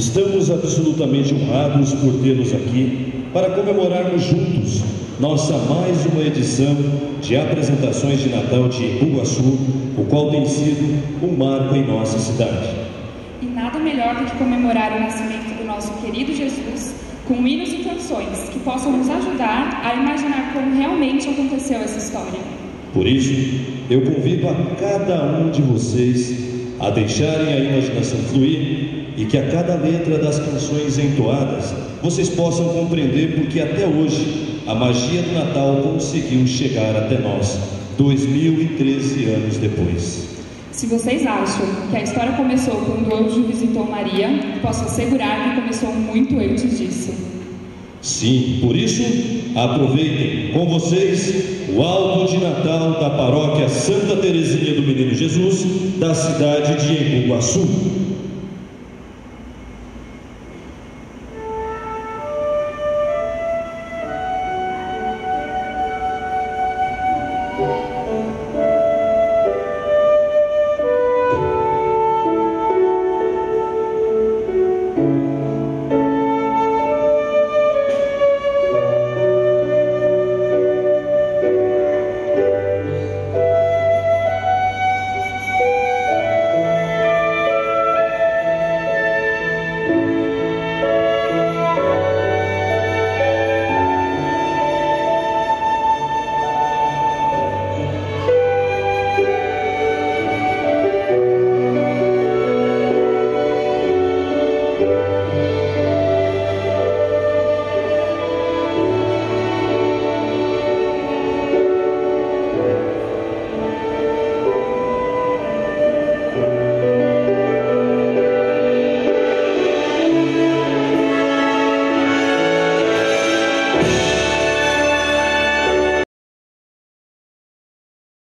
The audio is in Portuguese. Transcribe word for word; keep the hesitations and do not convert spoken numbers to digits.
Estamos absolutamente honrados por tê-los aqui para comemorarmos juntos nossa mais uma edição de apresentações de Natal de Embu Guaçu, o qual tem sido um marco em nossa cidade. E nada melhor do que comemorar o nascimento do nosso querido Jesus com hinos e canções que possam nos ajudar a imaginar como realmente aconteceu essa história. Por isso, eu convido a cada um de vocês a deixarem a imaginação fluir e que a cada letra das canções entoadas vocês possam compreender porque até hoje a magia do Natal conseguiu chegar até nós, dois mil e treze anos depois. Se vocês acham que a história começou quando o anjo visitou Maria, posso assegurar que começou muito antes disso. Sim, por isso, aproveitem com vocês o álbum de Natal da paróquia Santa Teresinha do Menino Jesus, da cidade de Embu Guaçu. Thank you.